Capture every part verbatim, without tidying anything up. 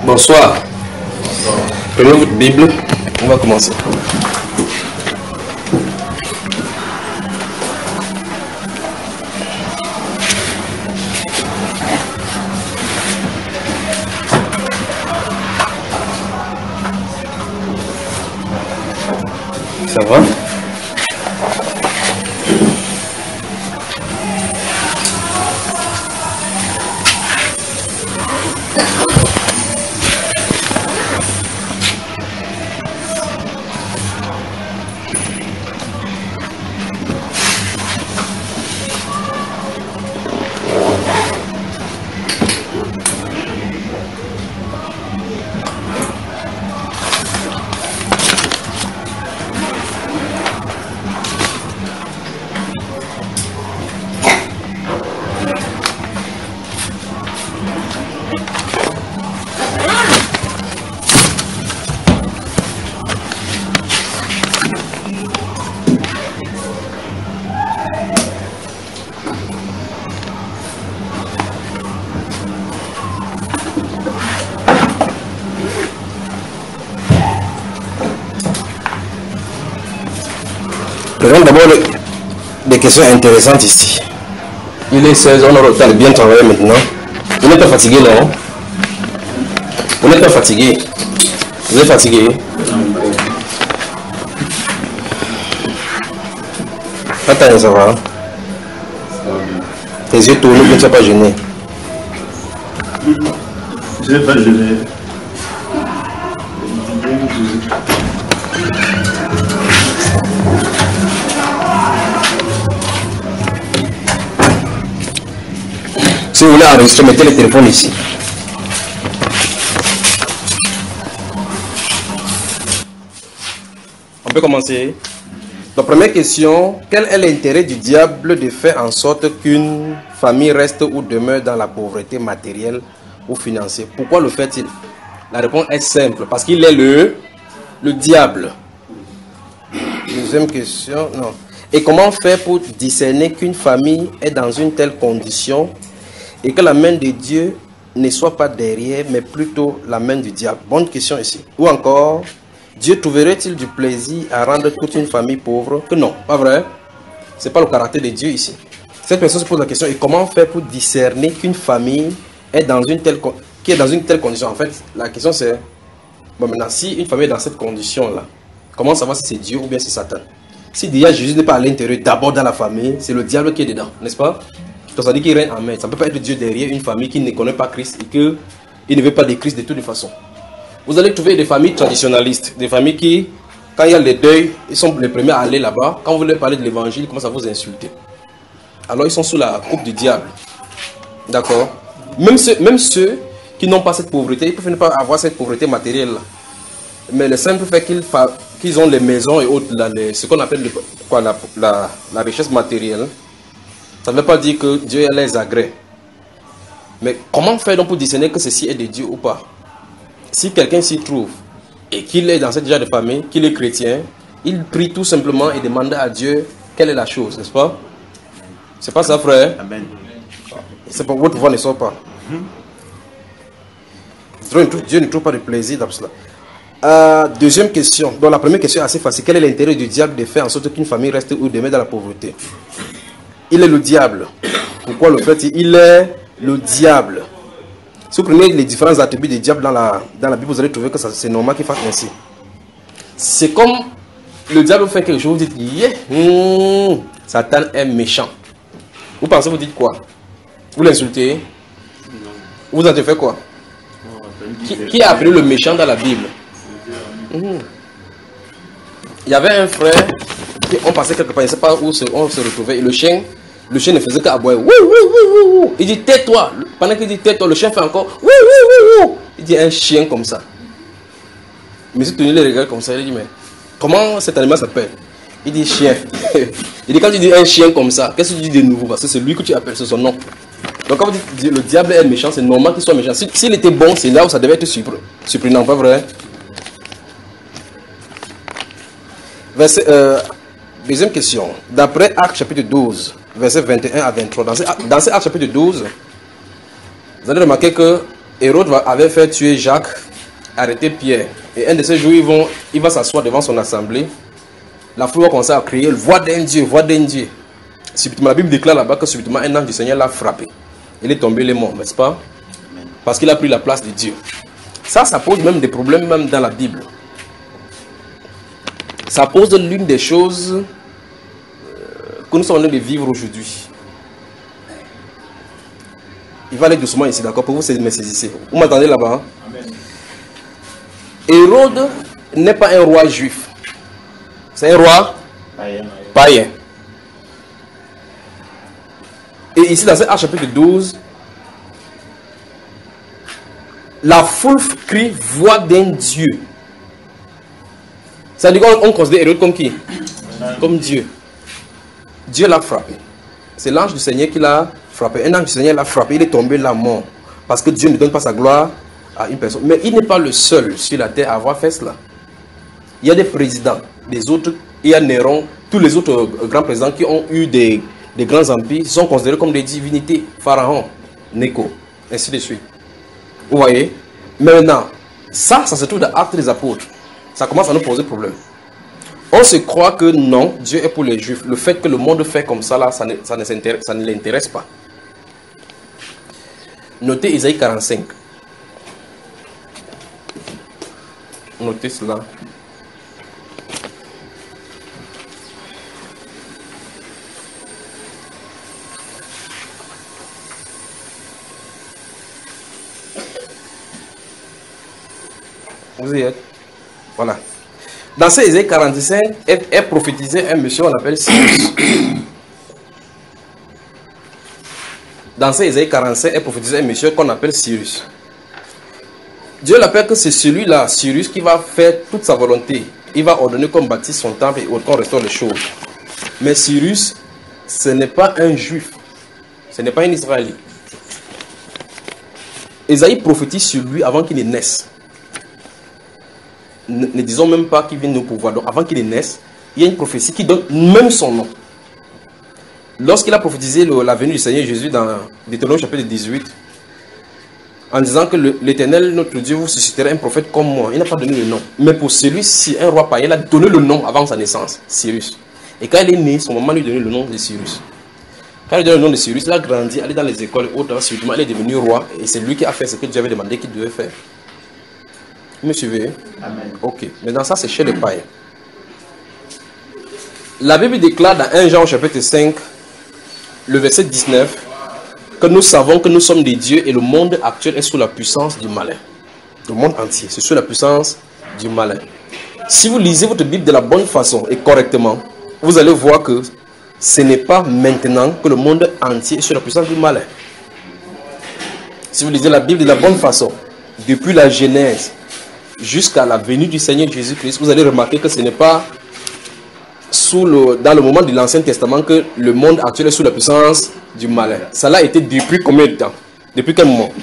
Bonsoir. Prenez votre Bible, on va commencer. Ça va? Prenons d'abord des questions intéressantes ici. Il est seize, on aura le temps de bien travailler maintenant. Vous n'êtes pas fatigué, non? Vous n'êtes pas fatigué? Vous êtes fatigué? Attends, ça va? Tes yeux tournés, tu n'es pas gêné. Je n'ai pas gêné. Si vous voulez enregistrer, mettez le téléphone ici. On peut commencer. La première question, quel est l'intérêt du diable de faire en sorte qu'une famille reste ou demeure dans la pauvreté matérielle ou financière? Pourquoi le fait-il? La réponse est simple, parce qu'il est le, le diable. Deuxième question, non. Et comment faire pour discerner qu'une famille est dans une telle condition et que la main de Dieu ne soit pas derrière, mais plutôt la main du diable? Bonne question ici. Ou encore, Dieu trouverait-il du plaisir à rendre toute une famille pauvre? Que non, pas vrai. Ce n'est pas le caractère de Dieu ici. Cette personne se pose la question, et comment faire pour discerner qu'une famille est dans une telle, qui est dans une telle condition? En fait, la question c'est, bon maintenant, si une famille est dans cette condition-là, comment savoir si c'est Dieu ou bien c'est Satan? Si déjà Jésus n'est pas à l'intérieur, d'abord dans la famille, c'est le diable qui est dedans, n'est-ce pas? Donc ça veut dire qu'il règne en maître. Ça ne peut pas être Dieu derrière une famille qui ne connaît pas Christ et qu'il ne veut pas de Christ de toutes les façons. Vous allez trouver des familles traditionnalistes, des familles qui, quand il y a les deuils, ils sont les premiers à aller là-bas. Quand vous leur parlez de l'évangile, ils commencent à vous insulter. Alors ils sont sous la coupe du diable. D'accord? Même ceux, même ceux qui n'ont pas cette pauvreté, ils peuvent ne pas avoir cette pauvreté matérielle-là. Mais le simple fait qu'ils qu'ils ont les maisons et autres, là, les, ce qu'on appelle le, quoi, la, la, la richesse matérielle, ça ne veut pas dire que Dieu les agrée. Mais comment faire donc pour discerner que ceci est de Dieu ou pas? Si quelqu'un s'y trouve et qu'il est dans cette genre de famille, qu'il est chrétien, il prie tout simplement et demande à Dieu quelle est la chose, n'est-ce pas? C'est pas ça, frère? Amen. C'est pour votre pouvoir ne sort pas. Mm-hmm. Dieu ne trouve pas de plaisir dans cela. Euh, deuxième question. Donc la première question est assez facile. Quel est l'intérêt du diable de faire en sorte qu'une famille reste ou demeure dans la pauvreté? Il est le diable. Pourquoi le fait? Il est le diable. Si vous prenez les différents attributs du diable dans la, dans la Bible, vous allez trouver que c'est normal qu'il fasse ainsi. C'est comme le diable fait quelque chose, vous dites, yeah, mmh, Satan est méchant. Vous pensez, vous dites quoi? Vous l'insultez? Vous en avez fait quoi? Qui, qui a appelé le méchant dans la Bible? Mmh. Il y avait un frère, on passait quelque part, il ne sait pas où se, on se retrouvait, et le chien, le chien ne faisait qu'aboyer. Oui, oui, oui, oui, oui. Il dit tais-toi. Pendant qu'il dit tais-toi, le chien fait encore oui, oui, oui, oui. Il dit un chien comme ça. Mais si tu les regardes comme ça, il dit mais comment cet animal s'appelle? Il dit chien. Il dit quand tu dis un chien comme ça, qu'est-ce que tu dis de nouveau? Parce que c'est lui que tu appelles, c'est son nom. Donc quand vous dites le diable est méchant, c'est normal qu'il soit méchant. S'il si, était bon, c'est là où ça devait être surprenant, pas vrai? Verset, euh, deuxième question. D'après Actes chapitre douze, verset vingt et un à vingt-trois, dans ce, dans ce Actes chapitre douze, vous allez remarquer que Hérode avait fait tuer Jacques, arrêter Pierre. Et un de ces jours, ils vont, il va s'asseoir devant son assemblée. La foule va commencer à crier, voix d'un Dieu, voix d'un Dieu. Subitement, la Bible déclare là-bas que subitement un ange du Seigneur l'a frappé. Il est tombé, il est mort, n'est-ce pas? Parce qu'il a pris la place de Dieu. Ça, ça pose même des problèmes même dans la Bible. Ça pose l'une des choses que nous sommes en train de vivre aujourd'hui. Il va aller doucement ici, d'accord? Pour vous me saisissez. Vous m'entendez là-bas? Hein? Hérode n'est pas un roi juif. C'est un roi païen. païen. Et ici, dans ce Acte chapitre douze, la foule crie voix d'un Dieu. Ça veut dire qu'on considère Hérode comme qui? Comme Dieu. Dieu l'a frappé. C'est l'ange du Seigneur qui l'a frappé. Un ange du Seigneur l'a frappé, il est tombé là mort. Parce que Dieu ne donne pas sa gloire à une personne. Mais il n'est pas le seul sur la terre à avoir fait cela. Il y a des présidents, des autres, il y a Néron, tous les autres euh, grands présidents qui ont eu des, des grands empires sont considérés comme des divinités. Pharaon, Néco, ainsi de suite. Vous voyez? Maintenant, ça, ça se trouve dans Actes des Apôtres. Ça commence à nous poser problème. On se croit que non, Dieu est pour les Juifs. Le fait que le monde fait comme ça, là, ça ne, ça ne, ça ne l'intéresse pas. Notez Isaïe quarante-cinq. Notez cela. Vous y êtes? Voilà. Dans ce Isaïe quarante-cinq, est, est prophétisé un monsieur qu'on appelle Cyrus. Dans ce Isaïe quarante-cinq, est prophétisé un monsieur qu'on appelle Cyrus. Dieu l'appelle que c'est celui-là, Cyrus, qui va faire toute sa volonté. Il va ordonner qu'on bâtisse son temple et qu'on restaure les choses. Mais Cyrus, ce n'est pas un juif. Ce n'est pas un Israélite. Isaïe prophétise sur lui avant qu'il ne naisse. Ne, ne disons même pas qu'il vienne au pouvoir. Donc avant qu'il ne naisse, il y a une prophétie qui donne même son nom. Lorsqu'il a prophétisé le, la venue du Seigneur Jésus dans Deutéronome chapitre dix-huit, en disant que l'Éternel, notre Dieu, vous suscitera un prophète comme moi, il n'a pas donné le nom. Mais pour celui-ci, un roi païen, il a donné le nom avant sa naissance, Cyrus. Et quand il est né, son maman lui a donné le nom de Cyrus. Quand il a donné le nom de Cyrus, il a grandi, allé dans les écoles et autres, ensuite il est devenu roi. Et c'est lui qui a fait ce que Dieu avait demandé qu'il devait faire. Vous me suivez? Amen. Ok. Maintenant, ça, c'est chez les païens. La Bible déclare dans premier Jean chapitre cinq, le verset dix-neuf, que nous savons que nous sommes des dieux et le monde actuel est sous la puissance du malin. Le monde entier, c'est sous la puissance du malin. Si vous lisez votre Bible de la bonne façon et correctement, vous allez voir que ce n'est pas maintenant que le monde entier est sous la puissance du malin. Si vous lisez la Bible de la bonne façon, depuis la Genèse jusqu'à la venue du Seigneur Jésus-Christ, vous allez remarquer que ce n'est pas sous le, dans le moment de l'Ancien Testament que le monde actuel est sous la puissance du malin. Ça l'a été depuis combien de temps? Depuis quel moment?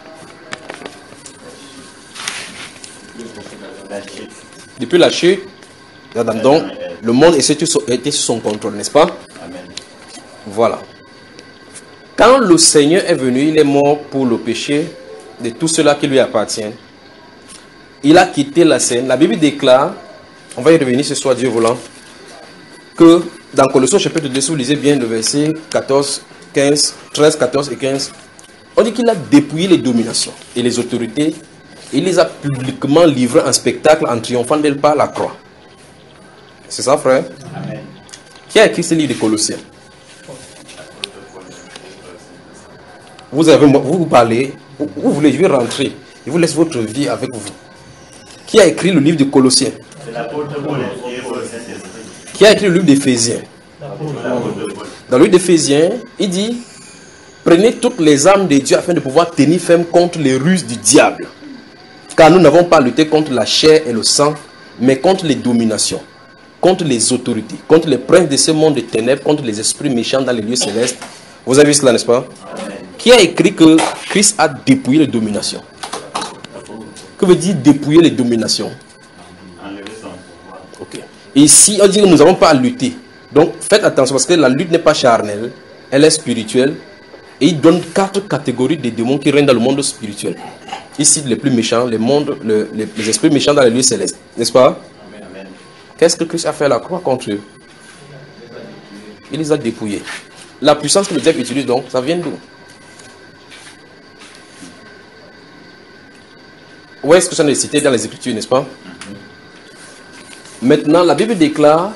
Depuis la chute d'Adam, le monde était sous son contrôle, n'est-ce pas? Amen. Voilà. Quand le Seigneur est venu, il est mort pour le péché de tout cela qui lui appartient. Il a quitté la scène. La Bible déclare, on va y revenir ce soir, Dieu voulant, que dans Colossiens chapitre deux, si vous lisez bien le verset quatorze, quinze, treize, quatorze et quinze, on dit qu'il a dépouillé les dominations et les autorités. Il les a publiquement livrés en spectacle en triomphant d'elle par la croix. C'est ça, frère? Amen. Qui a écrit ce livre de Colossiens? Vous avez, vous, vous parlez, vous, vous voulez, je vais rentrer. Je vous laisse votre vie avec vous. Qui a écrit le livre de Colossiens? C'est l'apôtre Paul. Qui a écrit le livre d'Éphésiens? Dans le livre d'Éphésiens, il dit: prenez toutes les armes de Dieu afin de pouvoir tenir ferme contre les ruses du diable. Car nous n'avons pas lutté contre la chair et le sang, mais contre les dominations, contre les autorités, contre les princes de ce monde de ténèbres, contre les esprits méchants dans les lieux célestes. Vous avez vu cela, n'est-ce pas? Amen. Qui a écrit que Christ a dépouillé les dominations? Que veut dire dépouiller les dominations? Ok. Et ici, on dit que nous n'avons pas à lutter. Donc, faites attention parce que la lutte n'est pas charnelle, elle est spirituelle. Et il donne quatre catégories de démons qui règnent dans le monde spirituel. ici les plus méchants, les mondes, le, les, les esprits méchants dans les lieux célestes. N'est-ce pas? Qu'est-ce que Christ a fait à la croix contre eux? Il les a dépouillés. La puissance que le diable utilise donc, ça vient d'où? Où est-ce que ça est cité dans les Écritures, n'est-ce pas? Maintenant, la Bible déclare,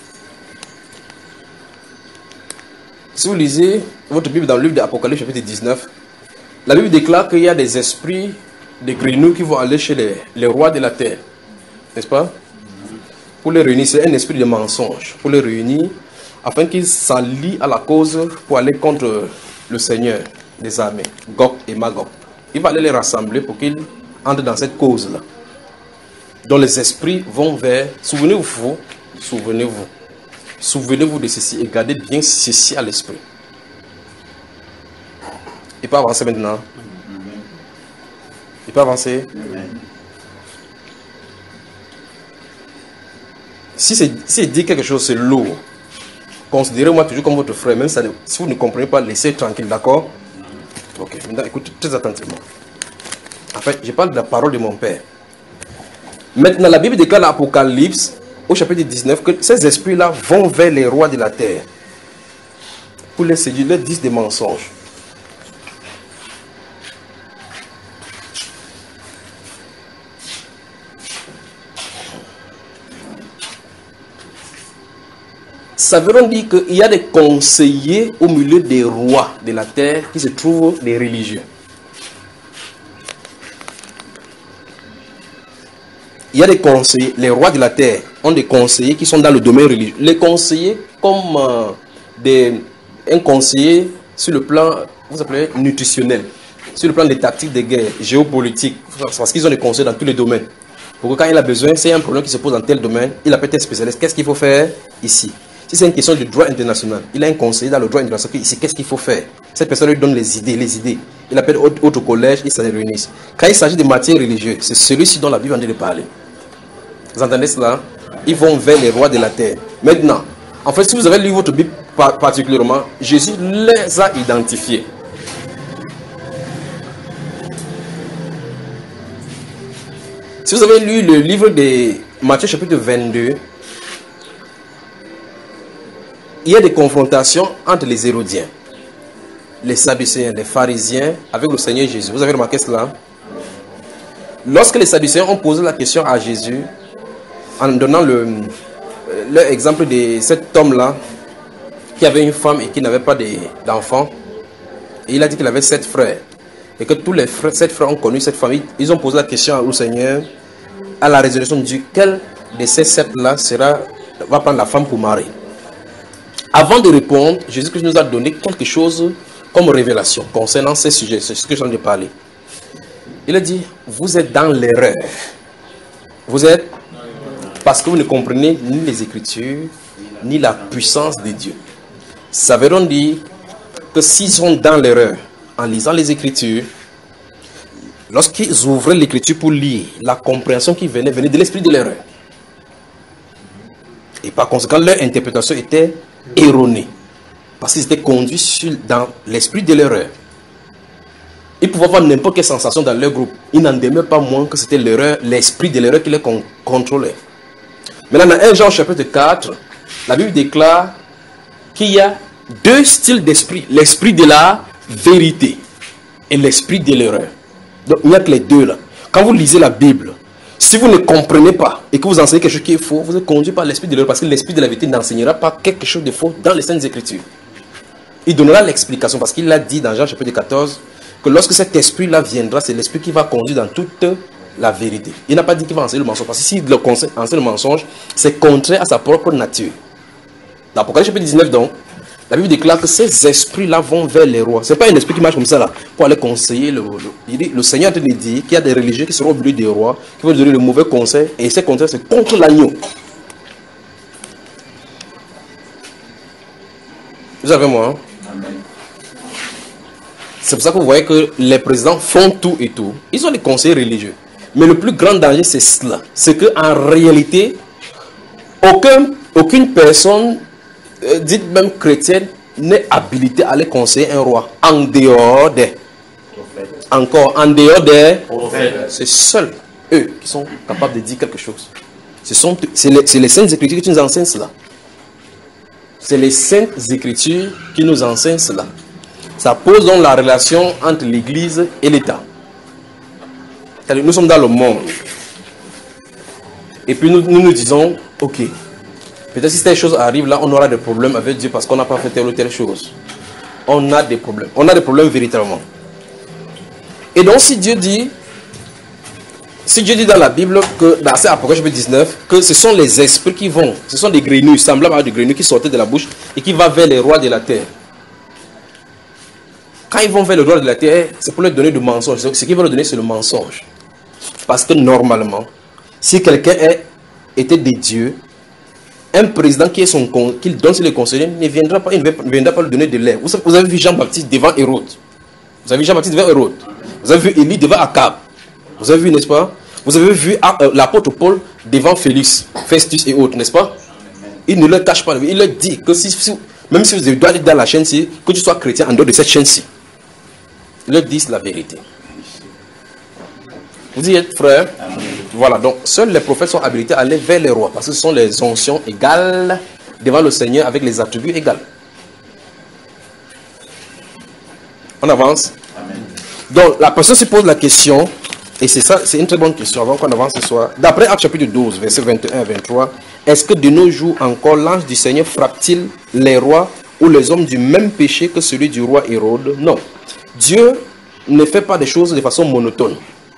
si vous lisez votre Bible dans le livre d'Apocalypse chapitre dix-neuf, la Bible déclare qu'il y a des esprits de grenouilles qui vont aller chez les, les rois de la terre, n'est-ce pas? Pour les réunir, c'est un esprit de mensonge, pour les réunir, afin qu'ils s'allient à la cause pour aller contre le Seigneur des armées, Gog et Magog. Il va aller les rassembler pour qu'ils entrent dans cette cause-là. Dont les esprits vont vers... Souvenez-vous, souvenez-vous, souvenez-vous de ceci et gardez bien ceci à l'esprit. Il peut avancer maintenant. Il peut avancer. Si c'est si dit quelque chose, c'est lourd. Considérez-moi toujours comme votre frère, même ça, si vous ne comprenez pas, laissez tranquille, d'accord? Ok, maintenant écoutez très attentivement. En fait, je parle de la parole de mon Père. Maintenant, la Bible déclare l'Apocalypse, au chapitre dix-neuf, que ces esprits-là vont vers les rois de la terre pour les séduire, leur disent des mensonges. Ça veut dire qu'il y a des conseillers au milieu des rois de la terre qui se trouvent des religieux. Il y a des conseillers, les rois de la terre ont des conseillers qui sont dans le domaine religieux. Les conseillers comme euh, des, un conseiller sur le plan, vous appelez nutritionnel, sur le plan des tactiques de guerre, géopolitique, parce qu'ils ont des conseils dans tous les domaines. Pour que quand il a besoin, c'est un problème qui se pose dans tel domaine, il appelle tel spécialiste. Qu'est-ce qu'il faut faire ici? Si c'est une question de droit international, il a un conseiller dans le droit international ici, qu'est-ce qu'il faut faire? Cette personne lui donne les idées, les idées. Il appelle autre collège, ils se réunissent. Quand il s'agit de matières religieuses, c'est celui-ci dont la Bible en train de parler. Vous entendez cela? Ils vont vers les rois de la terre. Maintenant, en fait, si vous avez lu votre Bible particulièrement, Jésus les a identifiés. Si vous avez lu le livre de Matthieu chapitre vingt-deux, il y a des confrontations entre les Hérodiens, les Sadducéens, les pharisiens avec le Seigneur Jésus. Vous avez remarqué cela? Lorsque les Sadducéens ont posé la question à Jésus, en donnant le, leur exemple de cet homme-là, qui avait une femme et qui n'avait pas d'enfant, et il a dit qu'il avait sept frères, et que tous les frères, sept frères ont connu cette famille, ils ont posé la question au Seigneur, à la résurrection de Dieu, quel de ces sept-là sera, va prendre la femme pour mari? Avant de répondre, Jésus-Christ nous a donné quelque chose comme révélation concernant ces sujets, c'est ce que je viens de parler. Il a dit, vous êtes dans l'erreur. Vous êtes, parce que vous ne comprenez ni les Écritures, ni la puissance de Dieu. Ça veut donc dire que s'ils sont dans l'erreur, en lisant les Écritures, lorsqu'ils ouvraient l'Écriture pour lire, la compréhension qui venait, venait de l'esprit de l'erreur. Et par conséquent, leur interprétation était erronée. Parce qu'ils étaient conduits sur, dans l'esprit de l'erreur. Ils pouvaient avoir n'importe quelle sensation dans leur groupe. Ils n'en demeurent pas moins que c'était l'erreur, l'esprit de l'erreur qui les con contrôlait. Maintenant, dans un Jean chapitre quatre, la Bible déclare qu'il y a deux styles d'esprit. L'esprit de la vérité et l'esprit de l'erreur. Donc, il n'y a que les deux là. Quand vous lisez la Bible, si vous ne comprenez pas et que vous enseignez quelque chose qui est faux, vous êtes conduit par l'esprit de l'erreur parce que l'esprit de la vérité n'enseignera pas quelque chose de faux dans les Saintes Écritures. Il donnera l'explication parce qu'il l'a dit dans Jean chapitre quatorze que lorsque cet esprit-là viendra, c'est l'esprit qui va conduire dans toute la vérité. Il n'a pas dit qu'il va enseigner le mensonge parce que s'il enseigne le mensonge, c'est contraire à sa propre nature. Dans Apocalypse chapitre dix-neuf, donc, la Bible déclare que ces esprits-là vont vers les rois. Ce n'est pas un esprit qui marche comme ça là, pour aller conseiller. Le, le, il dit, le Seigneur te dit qu'il y a des religieux qui seront au milieu des rois, qui vont donner le mauvais conseil, et ces conseils, c'est contre l'agneau. Vous avez moi, hein? C'est pour ça que vous voyez que les présidents font tout et tout. Ils ont des conseils religieux. Mais le plus grand danger, c'est cela. C'est qu'en réalité, aucun, aucune personne, euh, dite même chrétienne, n'est habilitée à aller conseiller un roi en dehors des encore en dehors des prophètes. C'est seuls eux qui sont capables de dire quelque chose. Ce sont, c'est les, c'est les Saintes Écritures qui nous enseignent cela. C'est les Saintes Écritures qui nous enseignent cela. Ça pose donc la relation entre l'Église et l'État. Nous sommes dans le monde. Et puis nous nous, nous disons, ok, peut-être si telle chose arrive là, on aura des problèmes avec Dieu parce qu'on n'a pas fait telle ou telle chose. On a des problèmes. On a des problèmes véritablement. Et donc si Dieu dit, si Dieu dit dans la Bible que dans Apocalypse dix-neuf, que ce sont les esprits qui vont, ce sont des grenouilles, semblables à des grenouilles qui sortaient de la bouche et qui vont vers les rois de la terre. Quand ils vont vers les rois de la terre, c'est pour leur donner du mensonge. Ce qu'ils vont leur donner, c'est le mensonge. Parce que normalement, si quelqu'un était des dieux, un président qui est son qui donne ses conseillers ne viendra pas, il ne viendra pas lui donner de l'air. Vous, vous avez vu Jean-Baptiste devant Hérode. Vous avez vu Jean-Baptiste devant Hérode. Vous avez vu Élie devant Akab. Vous avez vu, n'est-ce pas? Vous avez vu euh, l'apôtre Paul devant Félix, Festus et autres, n'est-ce pas? Il ne leur cache pas. Il leur dit que si, si, même si vous dois être dans la chaîne-ci, que tu sois chrétien en dehors de cette chaîne-ci. Ils leur disent la vérité. Vous dites, frère, voilà, donc seuls les prophètes sont habilités à aller vers les rois, parce que ce sont les onctions égales devant le Seigneur avec les attributs égaux. On avance. Amen. Donc la personne se pose la question, et c'est ça, c'est une très bonne question avant qu'on avance ce soir. D'après Actes chapitre douze, versets vingt et un à vingt-trois, est-ce que de nos jours encore l'ange du Seigneur frappe-t-il les rois ou les hommes du même péché que celui du roi Hérode? Non. Dieu ne fait pas des choses de façon monotone.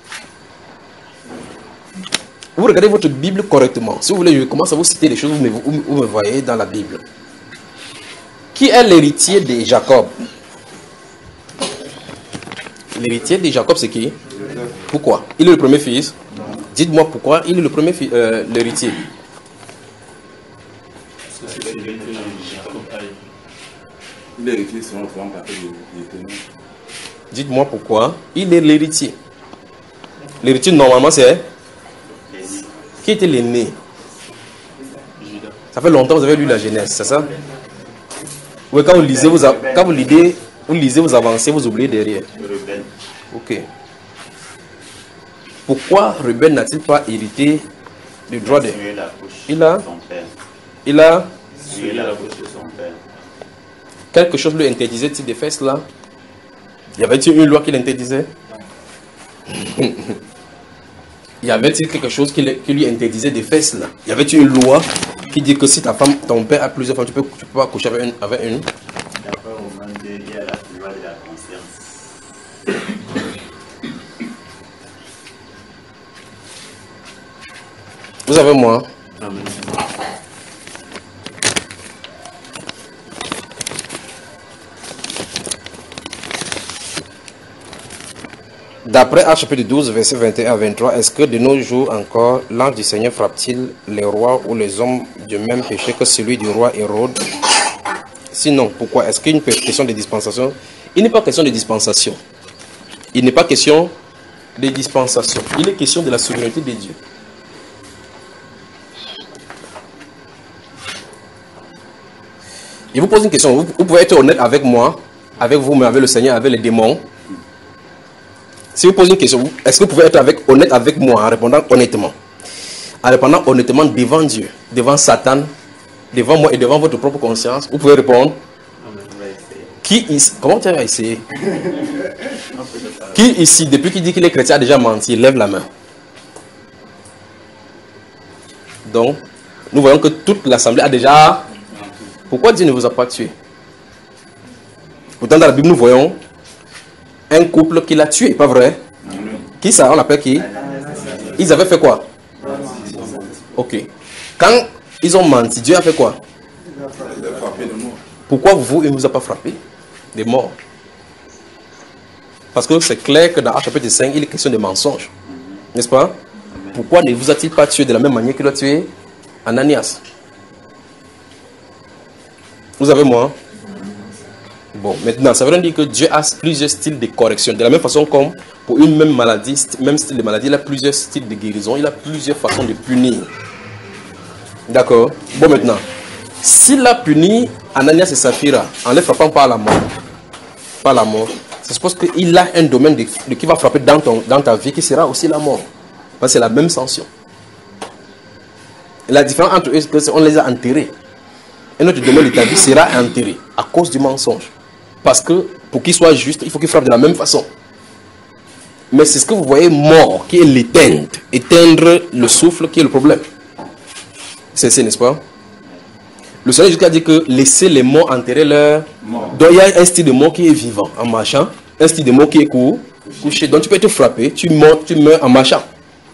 Vous regardez votre Bible correctement. Si vous voulez, je commence à vous citer les choses où vous, où vous me voyez dans la Bible. Qui est l'héritier de Jacob? L'héritier de Jacob, c'est qui? Pourquoi? Il est le premier fils. Dites-moi pourquoi il est le premier fils, euh, l'héritier. Dites-moi pourquoi il est l'héritier. L'héritier, normalement, c'est... Qui était l'aîné? Ça fait longtemps que vous avez lu la Genèse, c'est ça? Oui, quand vous lisez, vous, a... quand vous lisez, vous lisez, vous avancez, vous oubliez derrière. Ok. Pourquoi Ruben n'a-t-il pas hérité du droit de... Il a... Il a... Quelque chose lui interdisait-il de faire cela? Y avait-il une loi qui l'interdisait? Y avait-il quelque chose qui, qui lui interdisait de faire cela? Y avait-il une loi qui dit que si ta femme, ton père a plusieurs femmes, tu peux, tu peux pas coucher avec une, avec une? D'après Romains deux, il y a la loi de la conscience. Vous avez moi? Amen. D'après Actes chapitre douze, versets vingt et un à vingt-trois, est-ce que de nos jours encore, l'ange du Seigneur frappe-t-il les rois ou les hommes du même péché que celui du roi Hérode? Sinon, pourquoi? Est-ce qu'il y a une question de dispensation? Il n'est pas question de dispensation. Il n'est pas question de dispensation. Il est question de la souveraineté de Dieu. Je vous pose une question. Vous, vous pouvez être honnête avec moi, avec vous, mais avec le Seigneur, avec les démons. Si vous posez une question, est-ce que vous pouvez être avec, honnête avec moi en répondant honnêtement? En répondant honnêtement devant Dieu, devant Satan, devant moi et devant votre propre conscience, vous pouvez répondre. Qui ici, comment tu as essayé? Qui ici, depuis qu'il dit qu'il est chrétien, a déjà menti? Lève la main. Donc, nous voyons que toute l'assemblée a déjà... Pourquoi Dieu ne vous a pas tué? Pourtant, dans la Bible, nous voyons un couple qui l'a tué, pas vrai? Qui ça? On l'appelle qui? Ils avaient fait quoi? Ok. Quand ils ont menti, Dieu a fait quoi? Pourquoi vous, il ne vous a pas frappé? Des morts. Parce que c'est clair que dans Actes chapitre cinq, il est question de mensonges. N'est-ce pas? Pourquoi ne vous a-t-il pas tué de la même manière qu'il a tué Ananias? Vous avez moi? Bon, maintenant, ça veut dire que Dieu a plusieurs styles de correction. De la même façon comme pour une même maladie, même style de maladie, il a plusieurs styles de guérison, il a plusieurs façons de punir. D'accord? Bon, maintenant, s'il a puni Ananias et Saphira en les frappant par la mort, par la mort, ça suppose qu'il a un domaine de, de, qui va frapper dans, ton, dans ta vie qui sera aussi la mort. Parce que c'est la même sanction. La différence entre eux, c'est qu'on les a enterrés. Et notre domaine de ta vie sera enterré à cause du mensonge. Parce que pour qu'il soit juste, il faut qu'il frappe de la même façon. Mais c'est ce que vous voyez mort, qui est l'éteindre. Éteindre le souffle qui est le problème. C'est ça, n'est-ce pas? Le Seigneur jusqu'à dire que laissez les morts enterrer leur mort. Donc il y a un style de mort qui est vivant en marchant, un style de mort qui est court, couché. Donc tu peux être frappé, tu meurs, tu meurs en marchant.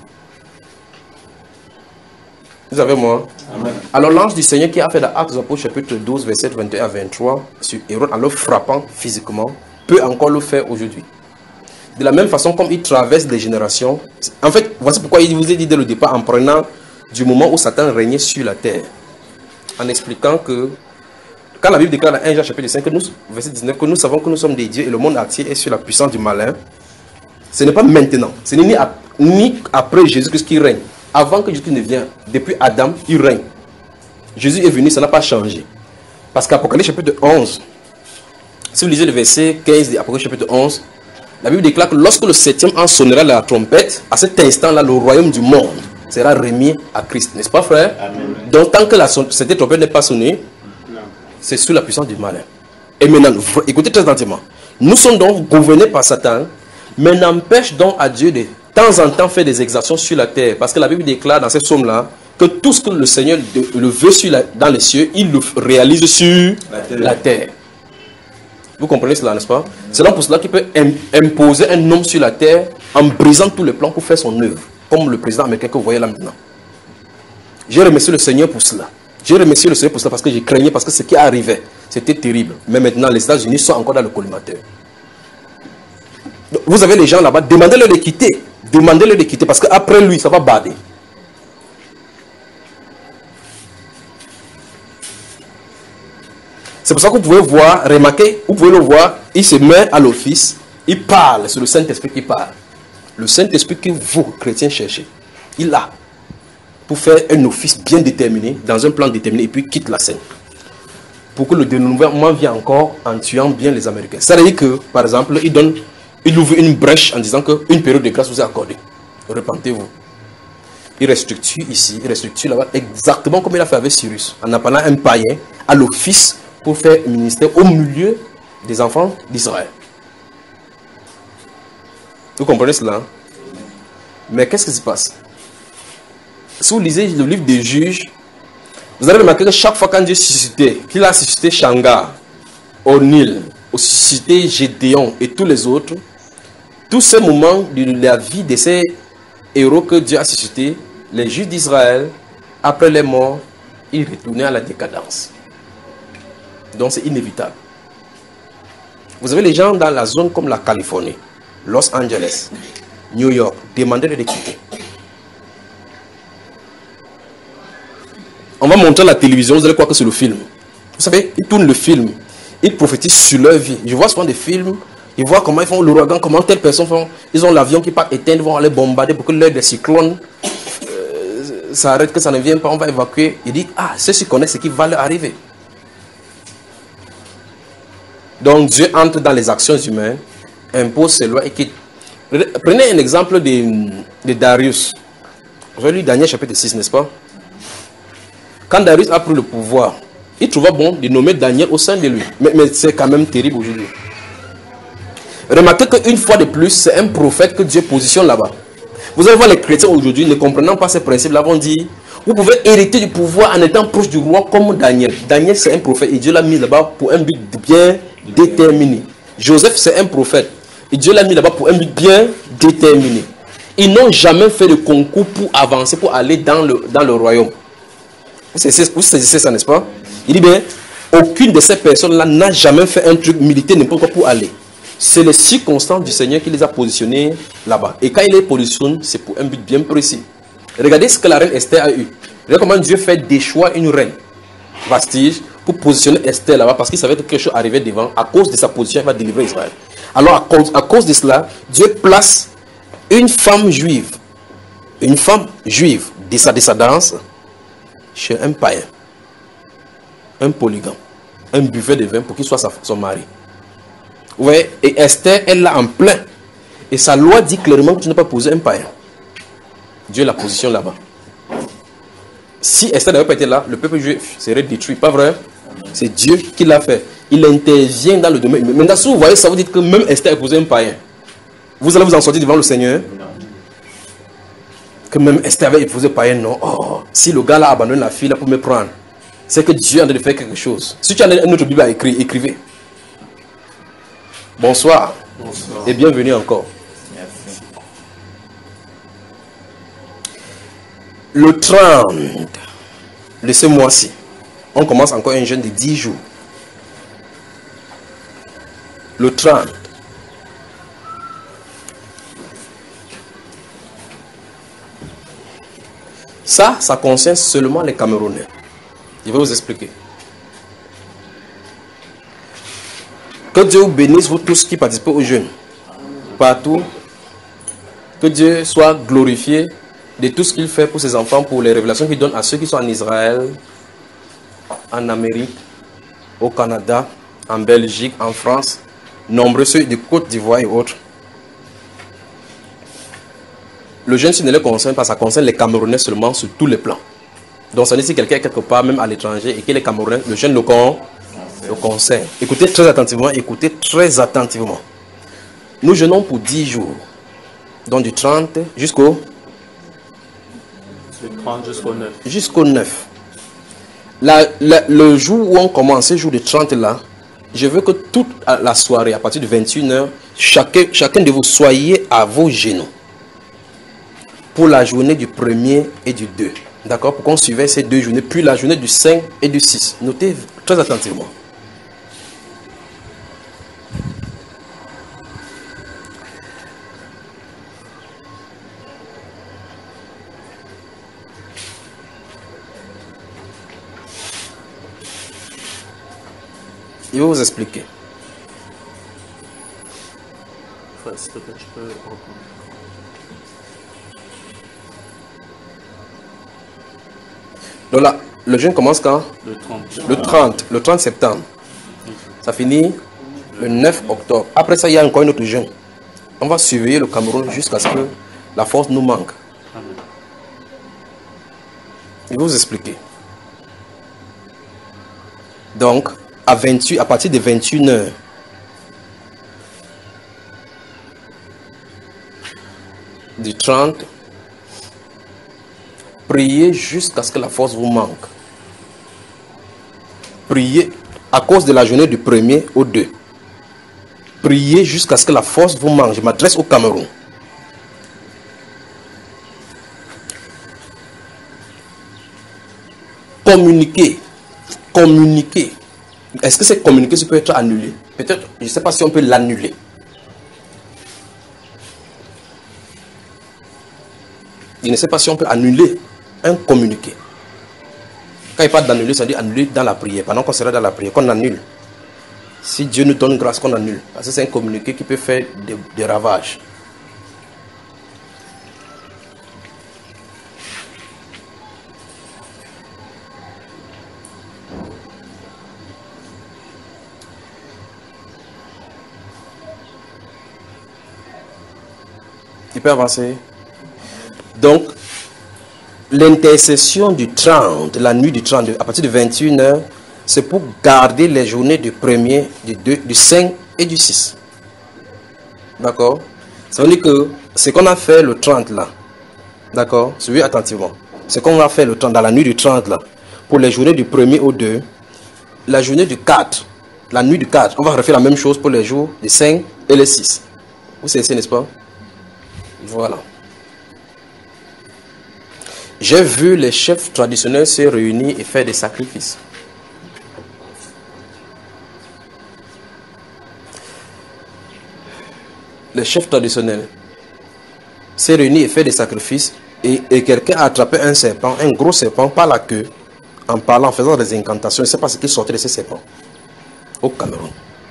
Vous avez moi? Amen. Alors l'ange du Seigneur qui a fait dans Actes des Apôtres chapitre douze, verset vingt et un à vingt-trois, sur Hérode en le frappant physiquement, peut encore le faire aujourd'hui. De la même façon comme il traverse les générations. En fait, voici pourquoi il vous a dit dès le départ, en prenant du moment où Satan régnait sur la terre, en expliquant que quand la Bible déclare dans un Jean chapitre cinq, que nous, verset dix-neuf, que nous savons que nous sommes des dieux et le monde entier est sur la puissance du malin, ce n'est pas maintenant, ce n'est ni, ni après Jésus-Christ qui règne. Avant que Jésus ne vienne, depuis Adam, il règne. Jésus est venu, ça n'a pas changé. Parce qu'Apocalypse chapitre onze, si vous lisez le verset quinze d'Apocalypse chapitre onze, la Bible déclare que lorsque le septième ange sonnera la trompette, à cet instant-là, le royaume du monde sera remis à Christ. N'est-ce pas, frère? Amen. Donc, tant que la, cette trompette n'est pas sonnée, c'est sous la puissance du malin. Et maintenant, écoutez très attentivement. Nous sommes donc gouvernés par Satan, mais n'empêche donc à Dieu de temps en temps faire des exactions sur la terre. Parce que la Bible déclare dans cette somme-là que tout ce que le Seigneur le veut sur la, dans les cieux, il le réalise sur la terre. La terre. Vous comprenez cela, n'est-ce pas? C'est donc pour cela qu'il peut imposer un homme sur la terre en brisant tous les plans pour faire son œuvre. Comme le président américain que vous voyez là maintenant. J'ai remercié le Seigneur pour cela. J'ai remercié le Seigneur pour cela parce que j'ai craignais, parce que ce qui arrivait, c'était terrible. Mais maintenant, les États-Unis sont encore dans le collimateur. Vous avez les gens là-bas, demandez-leur de quitter. Demandez-leur de quitter parce qu'après lui, ça va bader. C'est pour ça que vous pouvez voir, remarquer, vous pouvez le voir, il se met à l'office, il parle, c'est le Saint-Esprit qui parle. Le Saint-Esprit que vous, chrétiens, cherchez, il a pour faire un office bien déterminé, dans un plan déterminé, et puis quitte la scène. Pour que le dénouement vienne encore en tuant bien les Américains. Ça veut dire que, par exemple, il donne, il ouvre une brèche en disant qu'une période de grâce vous est accordée. Repentez-vous. Il restructure ici, il restructure là-bas, exactement comme il a fait avec Cyrus, en appelant un païen à l'office pour faire un ministère au milieu des enfants d'Israël. Vous comprenez cela? Mais qu'est-ce qui se passe? Si vous lisez le livre des Juges, vous allez remarquer que chaque fois quand Dieu suscitait, qu'il a suscité Shangar, O'Neill, suscité Gédéon et tous les autres, tous ces moments de la vie de ces héros que Dieu a suscités, les Juifs d'Israël, après les morts, ils retournaient à la décadence. Donc c'est inévitable. Vous avez les gens dans la zone comme la Californie, Los Angeles, New York, demandez de les quitter. On va montrer la télévision, vous allez croire que c'est le film. Vous savez, ils tournent le film, ils prophétisent sur leur vie. Je vois souvent des films, ils voient comment ils font l'ouragan, comment telle personne font. Ils ont l'avion qui part éteindre, ils vont aller bombarder pour que l'heure des cyclones euh, s'arrête, que ça ne vienne pas, on va évacuer. Ils disent, ah, ceux qui connaissent ce qui va leur arriver. Donc Dieu entre dans les actions humaines, impose ses lois et quitte. Prenez un exemple de, de Darius. Vous avez lu Daniel chapitre six, n'est-ce pas? Quand Darius a pris le pouvoir, il trouva bon de nommer Daniel au sein de lui. Mais, mais c'est quand même terrible aujourd'hui. Remarquez qu'une fois de plus, c'est un prophète que Dieu positionne là-bas. Vous allez voir les chrétiens aujourd'hui, ne comprenant pas ces principes-là, vont dire, vous pouvez hériter du pouvoir en étant proche du roi comme Daniel. Daniel, c'est un prophète et Dieu l'a mis là-bas pour un but bien déterminé. Joseph, c'est un prophète et Dieu l'a mis là-bas pour un but bien déterminé. Ils n'ont jamais fait de concours pour avancer, pour aller dans le, dans le royaume. Vous saisissez ça, n'est-ce pas? Il dit bien, aucune de ces personnes-là n'a jamais fait un truc militaire n'importe quoi pour aller. C'est les circonstances du Seigneur qui les a positionnés là-bas. Et quand il les positionne, c'est pour un but bien précis. Regardez ce que la reine Esther a eu. Regardez comment Dieu fait déchoir une reine, Vastige, pour positionner Esther là-bas, parce qu'il savait que quelque chose arrivait devant. À cause de sa position, il va délivrer Israël. Alors, à cause, à cause de cela, Dieu place une femme juive, une femme juive de sa descendance, chez un païen, un polygame, un buffet de vin pour qu'il soit sa, son mari. Vous voyez, et Esther, elle l'a en plein. Et sa loi dit clairement que tu ne peux pas poser un païen. Dieu la position là-bas. Si Esther n'avait pas été là, le peuple juif serait détruit. Pas vrai? C'est Dieu qui l'a fait. Il intervient dans le domaine. Maintenant, si vous voyez ça, vous dites que même Esther a posé un païen. Vous allez vous en sortir devant le Seigneur? Que même Esther avait épousé païen, non. Oh, si le gars là abandonne la fille là pour me prendre, c'est que Dieu est en train de faire quelque chose. Si tu as une autre Bible à écrire, écrivez. Bonsoir. Bonsoir. Et bienvenue encore. Merci. Le trente de ce mois-ci, on commence encore un jeûne de dix jours. Le trente. Ça, ça concerne seulement les Camerounais. Je vais vous expliquer. Que Dieu vous bénisse, vous tous qui participez au jeûne. Partout. Que Dieu soit glorifié de tout ce qu'il fait pour ses enfants, pour les révélations qu'il donne à ceux qui sont en Israël, en Amérique, au Canada, en Belgique, en France, nombreux ceux de Côte d'Ivoire et autres. Le jeûne, si ne les concerne pas, ça concerne les Camerounais seulement sur tous les plans. Donc, ça veut dire si quelqu'un est quelque part, même à l'étranger, et qu'il est Camerounais, le jeûne le, con, le concerne. Écoutez très attentivement, écoutez très attentivement. Nous jeûnons pour dix jours. Donc, du trente jusqu'au... Du trente jusqu'au neuf. Jusqu'au neuf. La, la, le jour où on commence, ce jour de trente là, je veux que toute la soirée, à partir de vingt et une heures, chacun, chacun de vous soyez à vos genoux. Pour la journée du premier et du deux. D'accord? Pour qu'on suive ces deux journées. Puis la journée du cinq et du six. Notez très attentivement. Je vais vous expliquer. Ouais, s'il te plaît, tu peux reprendre. Donc là, le jeûne commence quand? Le trente. Le trente, le trente septembre. Ça finit le neuf octobre. Après ça, il y a encore une autre jeûne. On va surveiller le Cameroun jusqu'à ce que la force nous manque. Je vais vous expliquer. Donc, à, vingt-huit, à partir de vingt et une heures, du trente, priez jusqu'à ce que la force vous manque. Priez à cause de la journée du premier au deux. Priez jusqu'à ce que la force vous manque. Je m'adresse au Cameroun. Communiquer. Communiquer. Est-ce que c'est communiquer, ça peut être annulé? Peut-être, je ne sais pas si on peut l'annuler. Je ne sais pas si on peut annuler un communiqué. Quand il parle d'annuler, ça dit annuler dans la prière. Pendant qu'on sera dans la prière, qu'on annule. Si Dieu nous donne grâce, qu'on annule. Parce que c'est un communiqué qui peut faire des, des ravages. Il peut avancer. Donc, l'intercession du trente, la nuit du trente, à partir de vingt et une heures, c'est pour garder les journées du premier, du deux, du cinq et du six. D'accord? Ça veut dire que ce qu'on a fait le trente là, d'accord? Suivez attentivement. Ce qu'on a fait le trente, dans la nuit du trente là, pour les journées du premier au deux, la journée du quatre, la nuit du quatre, on va refaire la même chose pour les jours du cinq et le six. Vous savez, n'est-ce pas? Voilà. J'ai vu les chefs traditionnels se réunir et faire des sacrifices. Les chefs traditionnels se réunir et faire des sacrifices et, et quelqu'un a attrapé un serpent, un gros serpent par la queue, en parlant, en faisant des incantations. Je ne sais pas ce qui sortait de ces serpents au Cameroun.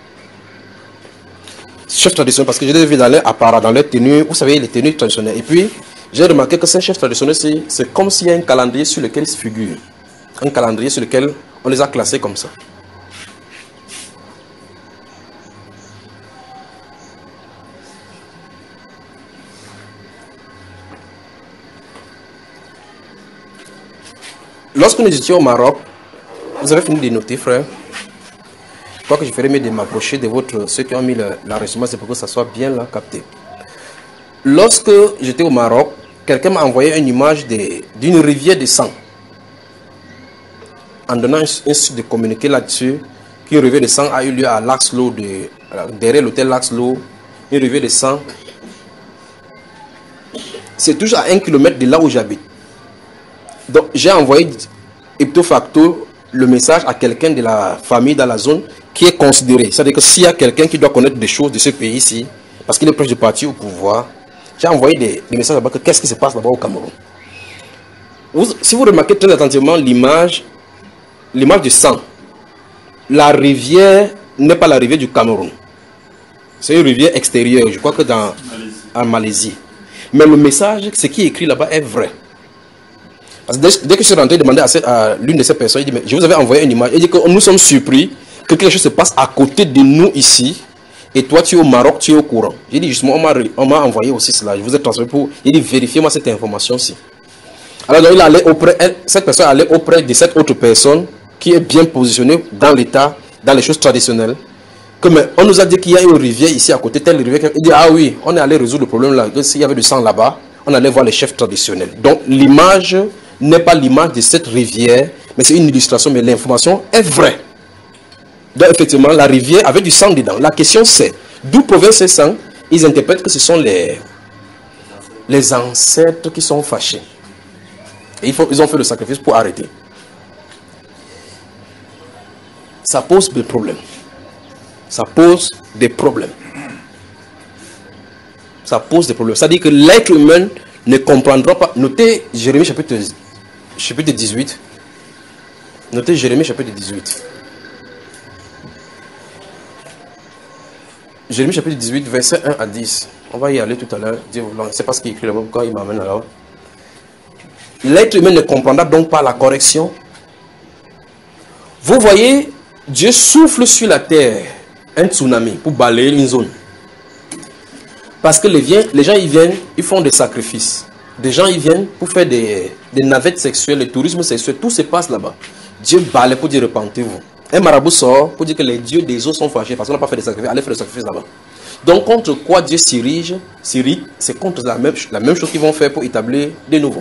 Chefs traditionnels, parce que je les ai vus dans leur apparat, dans leur tenue, vous savez, les tenues traditionnelles. Et puis, j'ai remarqué que ces chefs traditionnels, c'est comme s'il y a un calendrier sur lequel ils se figurent. Un calendrier sur lequel on les a classés comme ça. lorsque nous étions au Maroc, vous avez fini de noter, frère. Je crois que je ferai mieux de m'approcher de votre, ceux qui ont mis l'enregistrement, c'est pour que ça soit bien là capté. Lorsque j'étais au Maroc, quelqu'un m'a envoyé une image d'une rivière de sang. En donnant un site de communiquer là-dessus, qu'une rivière de sang a eu lieu à Laxlo, de, derrière l'hôtel Laxlo, une rivière de sang. C'est toujours à un kilomètre de là où j'habite. Donc j'ai envoyé ipso facto le message à quelqu'un de la famille dans la zone qui est considéré. C'est-à-dire que s'il y a quelqu'un qui doit connaître des choses de ce pays-ci, parce qu'il est proche du parti au pouvoir, j'ai envoyé des, des messages là-bas que qu'est-ce qui se passe là-bas au Cameroun. Vous, si vous remarquez très attentivement l'image, l'image du sang, la rivière n'est pas la rivière du Cameroun. C'est une rivière extérieure, je crois que dans en Malaisie. Mais le message, ce qui est écrit là-bas est vrai. Parce que dès, dès que je suis rentré demander à, à l'une de ces personnes, il dit, mais je vous avais envoyé une image. Il dit que nous sommes surpris que quelque chose se passe à côté de nous ici. Et toi, tu es au Maroc, tu es au courant. J'ai dit justement, on m'a envoyé aussi cela. Je vous ai transféré pour... Il dit, vérifiez-moi cette information-ci. Alors donc, il allait auprès, elle, cette personne allait auprès de cette autre personne qui est bien positionnée dans l'État, dans les choses traditionnelles. Que, mais on nous a dit qu'il y a une rivière ici à côté, telle rivière. Il dit, ah oui, on est allé résoudre le problème là. S'il y avait du sang là-bas, on allait voir les chefs traditionnels. Donc l'image n'est pas l'image de cette rivière, mais c'est une illustration, mais l'information est vraie. Donc effectivement, la rivière avait du sang dedans. La question c'est, d'où provient ce sang? Ils interprètent que ce sont les, les ancêtres qui sont fâchés. Et ils, font, ils ont fait le sacrifice pour arrêter. Ça pose des problèmes. Ça pose des problèmes. Ça pose des problèmes. Ça dit que l'être humain ne comprendra pas. Notez Jérémie chapitre, chapitre dix-huit. Notez Jérémie chapitre dix-huit. Jérémie chapitre dix-huit, verset un à dix. On va y aller tout à l'heure. C'est pas ce qui est écrit là-bas, pourquoi il m'amène là-bas. L'être humain ne comprendra donc pas la correction. Vous voyez, Dieu souffle sur la terre un tsunami pour balayer une zone. Parce que les, les gens ils viennent, ils font des sacrifices. Des gens ils viennent pour faire des, des navettes sexuelles, le tourisme sexuel, tout se passe là-bas. Dieu balaye pour dire repentez-vous. Un marabout sort pour dire que les dieux des eaux sont fâchés parce qu'on n'a pas fait des sacrifices, allez faire des sacrifices là-bas. Donc contre quoi Dieu s'irrige, c'est contre la même, la même chose qu'ils vont faire pour établir des nouveaux.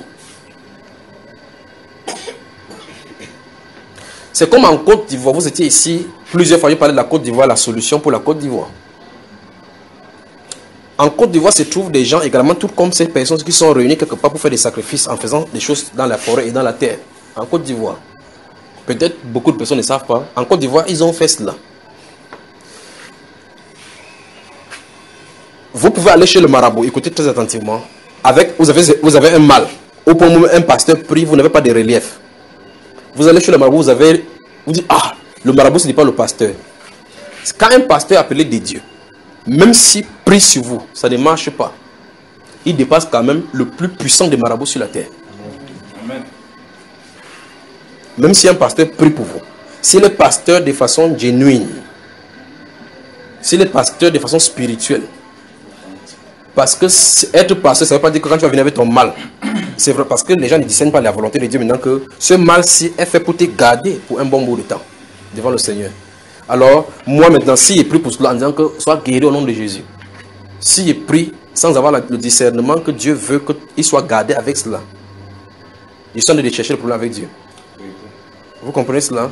C'est comme en Côte d'Ivoire, vous étiez ici, plusieurs fois, j'ai parlé de la Côte d'Ivoire, la solution pour la Côte d'Ivoire. En Côte d'Ivoire se trouvent des gens également, tout comme ces personnes qui sont réunies quelque part pour faire des sacrifices en faisant des choses dans la forêt et dans la terre. En Côte d'Ivoire. Peut-être beaucoup de personnes ne savent pas. En Côte d'Ivoire, ils ont fait cela. Vous pouvez aller chez le marabout, écoutez très attentivement. Avec, vous, avez, vous avez un mal. Au point où un pasteur prie, vous n'avez pas de relief. Vous allez chez le marabout, vous avez... Vous dites, ah, le marabout, ce n'est pas le pasteur. Quand un pasteur appelé des dieux, même s'il prie sur vous, ça ne marche pas. Il dépasse quand même le plus puissant des marabouts sur la terre. Amen. Même si un pasteur prie pour vous. Si le pasteur de façon genuine, si le pasteur de façon spirituelle, parce que être pasteur, ça ne veut pas dire que quand tu vas venir avec ton mal. C'est vrai, parce que les gens ne discernent pas la volonté de Dieu maintenant que ce mal-ci est fait pour te garder pour un bon bout de temps devant le Seigneur. Alors, moi maintenant, si je prie pour cela en disant que soit guéri au nom de Jésus, si je prie sans avoir le discernement que Dieu veut qu'il soit gardé avec cela, je suis en train de chercher le problème avec Dieu. Vous comprenez cela?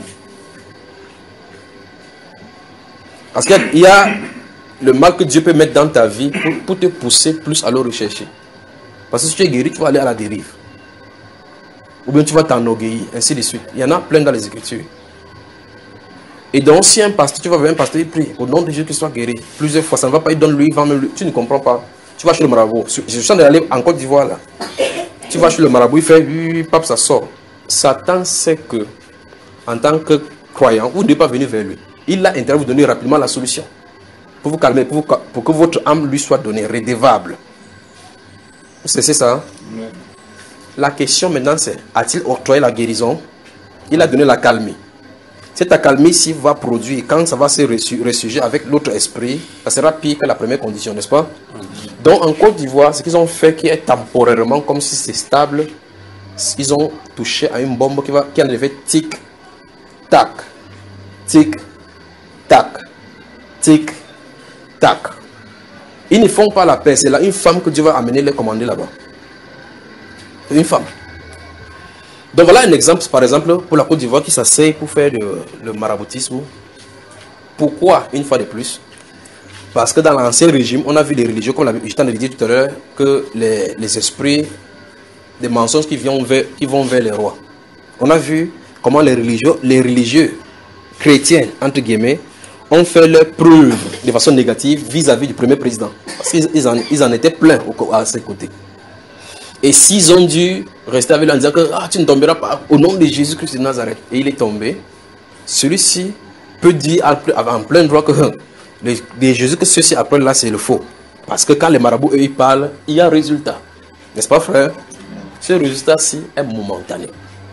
Parce qu'il y a le mal que Dieu peut mettre dans ta vie pour, pour te pousser plus à le rechercher. Parce que si tu es guéri, tu vas aller à la dérive. Ou bien tu vas t'enorgueillir, ainsi de suite. Il y en a plein dans les Écritures. Et donc, si un pasteur, tu vas vers un pasteur, il prie au nom de Jésus qu'il soit guéri. Plusieurs fois, ça ne va pas, il donne lui, il va même lui. Tu ne comprends pas. Tu vas chez le marabout. Je suis en train d'aller en Côte d'Ivoire là. Tu vas chez le marabout, il fait, oui, pape, ça sort. Satan sait que, en tant que croyant, vous ne devez pas venir vers lui. Il a intérêt à vous donner rapidement la solution. Pour vous calmer, pour, vous, pour que votre âme lui soit donnée, redevable. C'est ça. Hein? Oui. La question maintenant c'est, a-t-il octroyé la guérison? Il a donné la calmie. Cette accalmie-ci va produire, quand ça va se ressurger avec l'autre esprit, ça sera pire que la première condition, n'est-ce pas? Mm-hmm. Donc en Côte d'Ivoire, ce qu'ils ont fait qui est temporairement, comme si c'est stable, ils ont touché à une bombe qui, va, qui en a fait tic, tac, tic, tac, tic, tac. Ils ne font pas la paix. C'est là une femme que Dieu va amener les commander là-bas. Une femme. Donc voilà un exemple, par exemple, pour la Côte d'Ivoire qui s'asseye pour faire le, le maraboutisme. Pourquoi, une fois de plus? Parce que dans l'ancien régime, on a vu des religieux, comme je t'en ai dit tout à l'heure, que les, les esprits, des mensonges qui vont, vers, qui vont vers les rois. On a vu comment les religieux, les religieux chrétiens, entre guillemets, ont fait leur preuve de façon négative vis-à-vis du premier président. Parce qu'ils en, ils en étaient pleins à ses côtés. Et s'ils ont dû rester avec lui en disant que ah, tu ne tomberas pas au nom de Jésus-Christ de Nazareth, et il est tombé, celui-ci peut dire en plein droit que le, de Jésus que ceci après là c'est le faux. Parce que quand les marabouts eux, ils parlent, il y a un résultat. N'est-ce pas frère? Ce résultat-ci est momentané.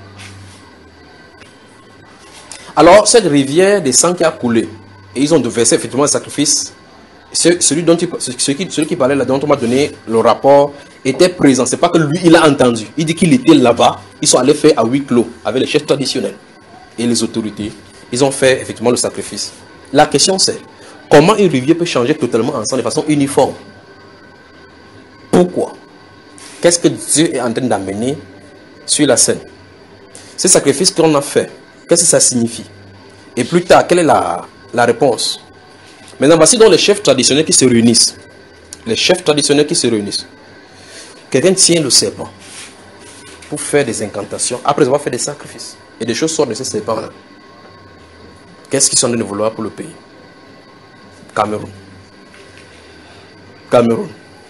Alors cette rivière des sangs qui a coulé, et ils ont versé effectivement un sacrifice. Celui, dont il, celui, qui, celui qui parlait là, dont on m'a donné le rapport, était présent. C'est pas que lui, il a entendu. Il dit qu'il était là-bas. Ils sont allés faire à huis clos avec les chefs traditionnels et les autorités. Ils ont fait effectivement le sacrifice. La question c'est, comment une rivière peut changer totalement ensemble de façon uniforme? Pourquoi? Qu'est-ce que Dieu est en train d'amener sur la scène? Ce sacrifice qu'on a fait, qu'est-ce que ça signifie? Et plus tard, quelle est la, la réponse? Maintenant, voici donc les chefs traditionnels qui se réunissent. Les chefs traditionnels qui se réunissent. Quelqu'un tient le serpent pour faire des incantations, après avoir fait des sacrifices. Et des choses sortent de ces serpents-là. Qu'est-ce qu'ils sont en train de vouloir pour le pays? Cameroun. Cameroun.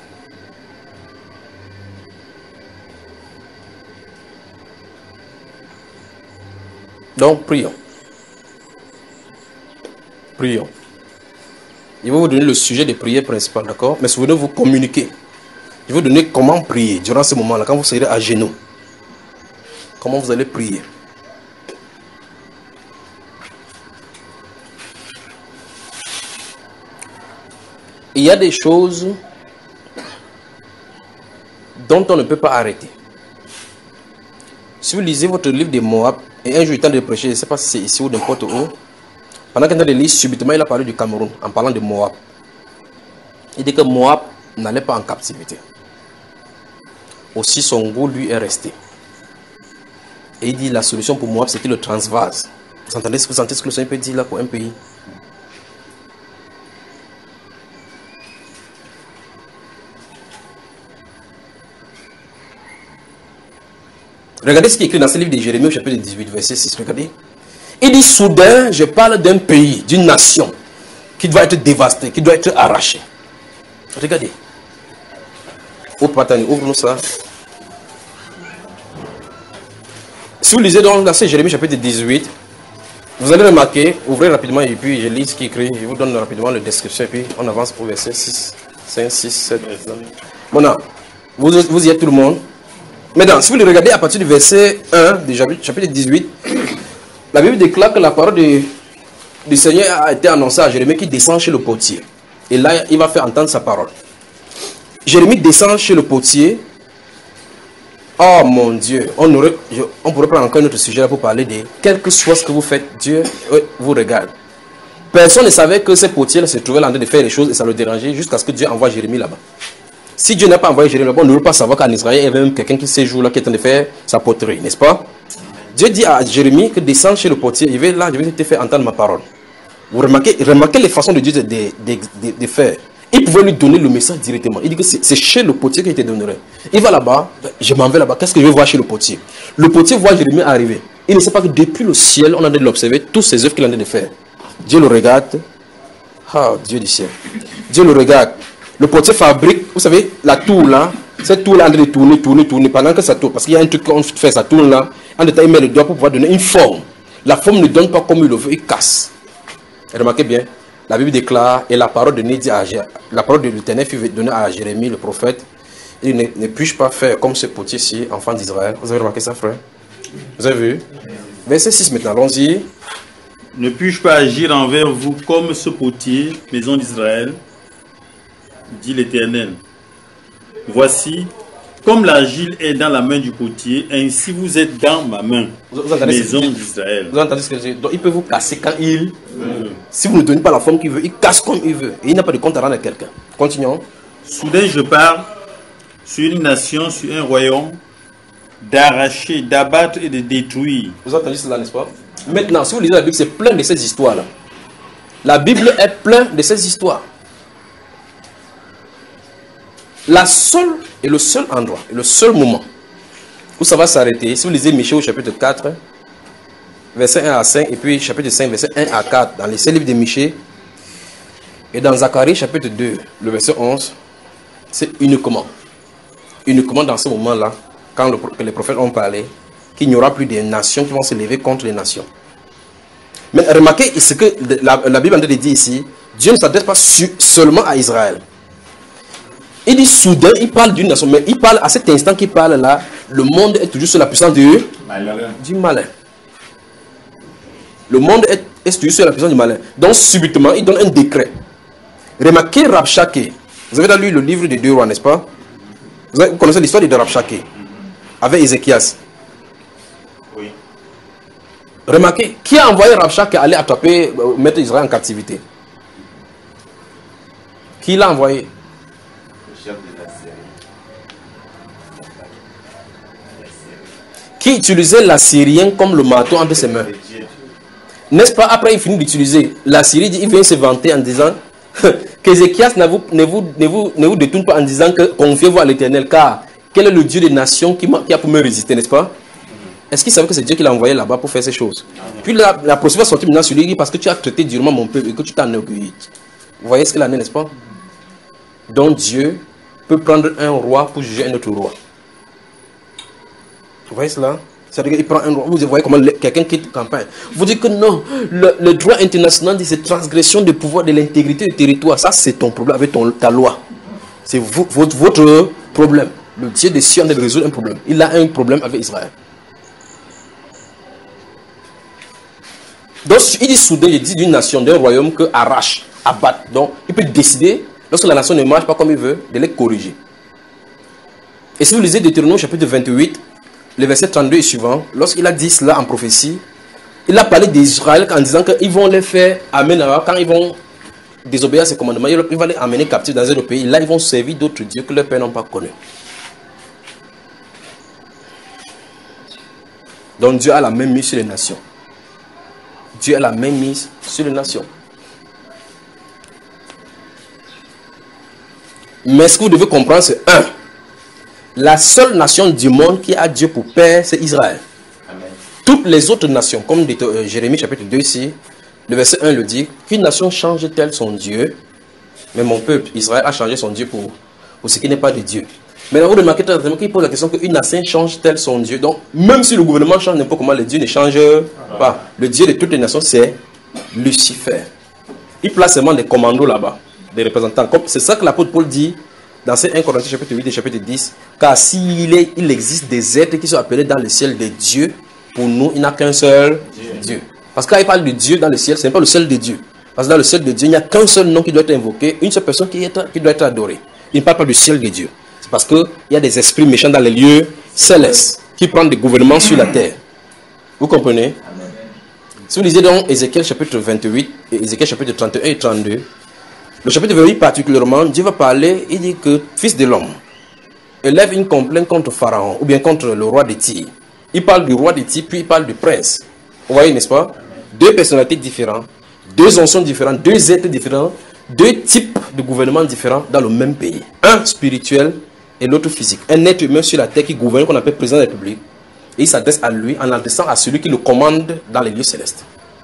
Donc, prions. Prions. Je vais vous donner le sujet des prières principales, d'accord? Mais souvenez-vous, communiquer. Je vais vous donner comment prier durant ce moment-là, quand vous serez à genoux. Comment vous allez prier. Il y a des choses dont on ne peut pas arrêter. Si vous lisez votre livre de Moab, et un jour il est temps de prêcher, je ne sais pas si c'est ici ou n'importe où, pendant qu'il est en train de lire, subitement il a parlé du Cameroun, en parlant de Moab. Il dit que Moab n'allait pas en captivité. Aussi son goût lui est resté. Et il dit la solution pour Moab c'était le Transvase. Vous entendez ce que, vous entendez ce que le Seigneur peut dire là pour un pays? Regardez ce qui est écrit dans ce livre de Jérémie au chapitre dix-huit, verset six. Regardez. Il dit soudain, je parle d'un pays, d'une nation qui doit être dévastée, qui doit être arrachée. Regardez. Ouvre-nous ça. Si vous lisez dans ce Jérémie chapitre dix-huit, vous allez remarquer, ouvrez rapidement et puis je lis ce qui est écrit. Je vous donne rapidement la description et puis on avance pour verset six, cinq, six, sept. Bon, non. Vous, vous y êtes tout le monde. Maintenant, si vous le regardez à partir du verset un du chapitre dix-huit, la Bible déclare que la parole du, du Seigneur a été annoncée à Jérémie qui descend chez le potier. Et là, il va faire entendre sa parole. Jérémie descend chez le potier. Oh mon Dieu, on, aurait, je, on pourrait prendre encore un autre sujet là pour parler de quel que soit ce que vous faites, Dieu vous regarde. Personne ne savait que ce potier là se trouvait en train de faire les choses et ça le dérangeait jusqu'à ce que Dieu envoie Jérémie là-bas. Si Dieu n'a pas envoyé Jérémie là-bas, on ne peut pas savoir qu'en Israël, il y avait même quelqu'un qui ces jours-là qui est en train de faire sa poterie, n'est-ce pas? Dieu dit à Jérémie que descend chez le potier, il va là, je vais te faire entendre ma parole. Vous remarquez, remarquez les façons de Dieu de, de, de, de, de faire. Il pouvait lui donner le message directement. Il dit que c'est chez le potier qu'il te donnerait. Il va là-bas, je m'en vais là-bas, qu'est-ce que je vais voir chez le potier? Le potier voit Jérémie arriver. Il ne sait pas que depuis le ciel, on a de l'observer, toutes ces œuvres qu'il a de faire. Dieu le regarde. Ah, Dieu du ciel. Dieu le regarde. Le potier fabrique, vous savez, la tour là, cette tour là en train de tourner, tourner, tourner, pendant que ça tourne, parce qu'il y a un truc qu'on fait, ça tourne là, en détail, il met le doigt pour pouvoir donner une forme. La forme ne donne pas comme il le veut, il casse. Et remarquez bien, la Bible déclare, et la parole de Nédi à la parole de l'Éternel fut donnée à Jérémie, le prophète. Il dit, ne, ne puis-je pas faire comme ce potier-ci, enfant d'Israël? Vous avez remarqué ça, frère? Vous avez vu? Verset six maintenant, allons-y. Ne puis-je pas agir envers vous comme ce potier, maison d'Israël, dit l'Éternel. Voici, comme l'argile est dans la main du potier, ainsi vous êtes dans ma main, Vous, vous entendez maison ce- d'Israël. Vous entendez ce que je dis? Donc il peut vous casser quand il... Si vous ne donnez pas la forme qu'il veut, il casse comme il veut. Et il n'a pas de compte à rendre à quelqu'un. Continuons. Soudain je pars sur une nation, sur un royaume, d'arracher, d'abattre et de détruire. Vous entendez cela, n'est-ce pas? Maintenant, si vous lisez la Bible, c'est plein de ces histoires-là. La Bible est pleine de ces histoires. La seule et le seul endroit, et le seul moment où ça va s'arrêter, si vous lisez Michée au chapitre quatre, verset un à cinq, et puis chapitre cinq, verset un à quatre, dans les sept livres de Michée, et dans Zacharie chapitre deux, le verset onze, c'est uniquement, uniquement dans ce moment-là, quand le, que les prophètes ont parlé, qu'il n'y aura plus de nations qui vont se lever contre les nations. Mais remarquez ce que la, la Bible est en train de dire ici, Dieu ne s'adresse pas su, seulement à Israël. Il dit soudain, il parle d'une nation, mais il parle à cet instant qu'il parle là, le monde est toujours sous la puissance du, du malin. Le monde est, est toujours sous la puissance du malin. Donc subitement, il donne un décret. Remarquez Rabshakeh. Vous avez lu le livre des deux rois, n'est-ce pas? Vous, avez, vous connaissez l'histoire de Rabshakeh avec Ézéchias. Oui. Remarquez, qui a envoyé Rabshakeh aller attraper, euh, mettre Israël en captivité? Qui l'a envoyé? Le chef de la Syrie. Qui utilisait l'Assyrien comme le marteau entre ses mains? N'est-ce pas? Après, il finit d'utiliser l'Assyrie, il vient se vanter en disant qu'Ézéchias ne vous, ne, vous, ne, vous, ne vous détourne pas en disant que confiez-vous à l'Éternel, car quel est le Dieu des nations qui, qui a pour me résister, n'est-ce pas? Est-ce qu'il savait que c'est Dieu qui l'a envoyé là-bas pour faire ces choses? Puis la, la procédure va sortir maintenant sur lui, il dit parce que tu as traité durement mon peuple et que tu t'en orgueillis. Vous voyez ce qu'il en est, n'est-ce pas? Donc Dieu peut prendre un roi pour juger un autre roi. Vous voyez cela? C'est-à-dire qu'il prend un roi. Vous voyez comment quelqu'un quitte campagne. Vous dites que non, le, le droit international dit c'est transgression du pouvoir, de l'intégrité du territoire. Ça, c'est ton problème avec ton, ta loi. C'est votre, votre problème. Le Dieu des cieux de résoudre un problème. Il a un problème avec Israël. Donc, il dit soudain, il dit d'une nation, d'un royaume que arrache, abatte. Donc, il peut décider, lorsque la nation ne marche pas comme il veut, de les corriger. Et si vous lisez Deutéronome chapitre vingt-huit, le verset trente-deux et suivant, lorsqu'il a dit cela en prophétie, il a parlé d'Israël en disant qu'ils vont les faire amener, quand ils vont désobéir à ses commandements, il va les amener captifs dans un autre pays. Là, ils vont servir d'autres dieux que leurs pères n'ont pas connus. Donc Dieu a la même mise sur les nations. Dieu a la même mise sur les nations. Mais ce que vous devez comprendre, c'est un. La seule nation du monde qui a Dieu pour père, c'est Israël. Amen. Toutes les autres nations, comme dit euh, Jérémie chapitre deux ici, le verset un le dit, qu'une nation change-t-elle son Dieu? Mais mon peuple, Israël, a changé son Dieu pour, pour ce qui n'est pas de Dieu. Maintenant, vous remarquez très bien qu'il pose la question qu'une nation change-t-elle son Dieu? Donc, même si le gouvernement change n'importe comment, le Dieu ne change pas. Le Dieu de toutes les nations, c'est Lucifer. Il place seulement des commandos là-bas, des représentants. C'est ça que l'apôtre Paul dit dans ces un Corinthiens chapitre huit et chapitre dix. Car s'il est, il existe des êtres qui sont appelés dans le ciel des dieux, pour nous, il n'y a qu'un seul Dieu. Dieu. Parce que quand il parle de Dieu dans le ciel, ce n'est pas le seul de Dieu. Parce que dans le ciel de Dieu, il n'y a qu'un seul nom qui doit être invoqué, une seule personne qui, est, qui doit être adorée. Il ne parle pas du ciel de Dieu. C'est parce qu'il y a des esprits méchants dans les lieux célestes qui prennent des gouvernements sur la terre. Vous comprenez? Amen. Si vous lisez donc Ézéchiel chapitre vingt-huit et Ézéchiel chapitre trente et un et trente-deux, le chapitre vingt-huit particulièrement, Dieu va parler, il dit que fils de l'homme, élève une complainte contre Pharaon ou bien contre le roi de Tyr. Il parle du roi de Tyr, puis il parle du prince. Vous voyez, n'est-ce pas? Deux personnalités différentes, deux anciens différents, deux êtres différents, deux types de gouvernements différents dans le même pays. Un spirituel et l'autre physique. Un être humain sur la terre qui gouverne, qu'on appelle président de la République. Et il s'adresse à lui en adressant à celui qui le commande dans les lieux célestes.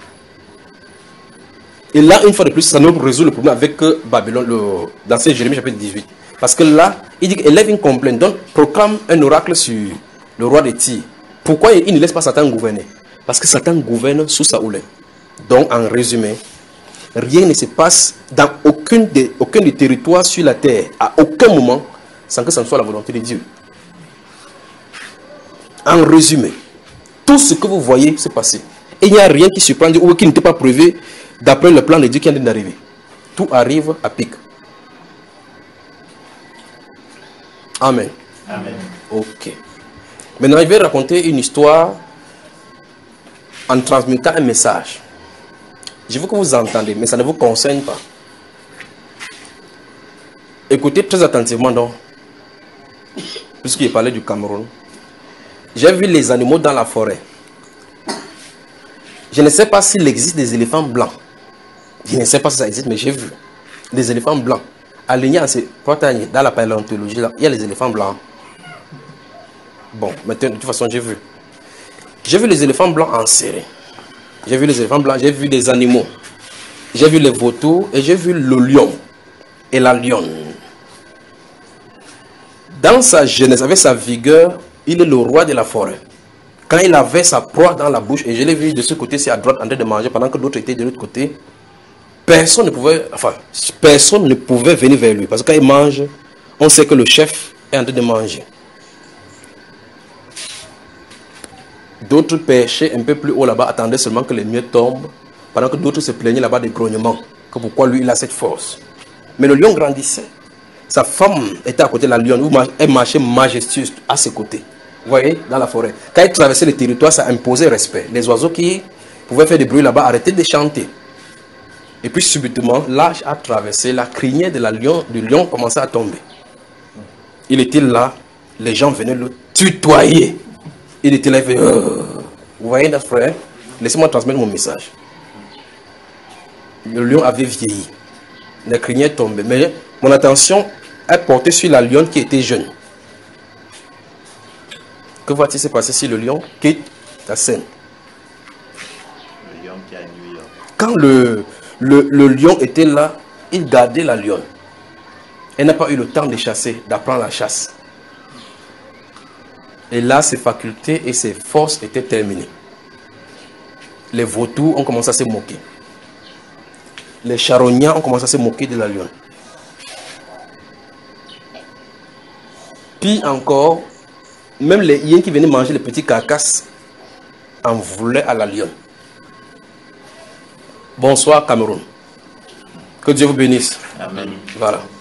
Et là, une fois de plus, ça nous résout le problème avec Babylone, le, dans Jérémie chapitre dix-huit. Parce que là, il dit élève une complainte, donc proclame un oracle sur le roi de Tyr. Pourquoi il ne laisse pas Satan gouverner? Parce que Satan gouverne sous sa houlette. Donc, en résumé, rien ne se passe dans aucun des, aucun des territoires sur la terre, à aucun moment, sans que ce ne soit la volonté de Dieu. En résumé, tout ce que vous voyez se passer, et il n'y a rien qui surprend Dieu ou qui n'était pas prévu d'après le plan de Dieu qui vient d'arriver. Tout arrive à pic. Amen. Amen. Ok. Maintenant, je vais raconter une histoire en transmettant un message. Je veux que vous entendez, mais ça ne vous concerne pas. Écoutez très attentivement donc, puisqu'il parlait du Cameroun. J'ai vu les animaux dans la forêt. Je ne sais pas s'il existe des éléphants blancs. Je ne sais pas si ça existe, mais j'ai vu des éléphants blancs alignés en ces portails. Dans la paléontologie, là, il y a les éléphants blancs. Bon, maintenant, de toute façon, j'ai vu. J'ai vu les éléphants blancs enserrés. J'ai vu les éléphants blancs, j'ai vu des animaux. J'ai vu les vautours et j'ai vu le lion et la lionne. Dans sa jeunesse, avec sa vigueur, il est le roi de la forêt. Quand il avait sa proie dans la bouche, et je l'ai vu de ce côté-ci à droite en train de manger, pendant que d'autres étaient de l'autre côté, personne ne pouvait, enfin, personne ne pouvait venir vers lui. Parce que quand il mange, on sait que le chef est en train de manger. D'autres pêchaient un peu plus haut là-bas, attendaient seulement que les miettes tombent, pendant que d'autres se plaignaient là-bas des grognements, que pourquoi lui il a cette force. Mais le lion grandissait. Sa femme était à côté de la lionne, où elle marchait majestueuse à ses côtés. Vous voyez, dans la forêt. Quand il traversait le territoire, ça imposait respect. Les oiseaux qui pouvaient faire des bruits là-bas arrêtaient de chanter. Et puis subitement, l'âge a traversé, la crinière de la lion, du lion commençait à tomber. Il était là, les gens venaient le tutoyer. Il était là, il fait, euh... vous voyez notre frère, laissez-moi transmettre mon message. Le lion avait vieilli. La crinière tombait. Mais mon attention est portée sur la lionne qui était jeune. Que va-t-il se passer si le lion quitte la scène? Le lion qui a nuit. Quand le, le, le lion était là, il gardait la lionne. Elle n'a pas eu le temps de chasser, d'apprendre la chasse. Et là, ses facultés et ses forces étaient terminées. Les vautours ont commencé à se moquer. Les charognards ont commencé à se moquer de la lionne. Puis encore, même les hyènes qui venaient manger les petits carcasses en voulaient à la lionne. Bonsoir Cameroun. Que Dieu vous bénisse. Amen. Voilà.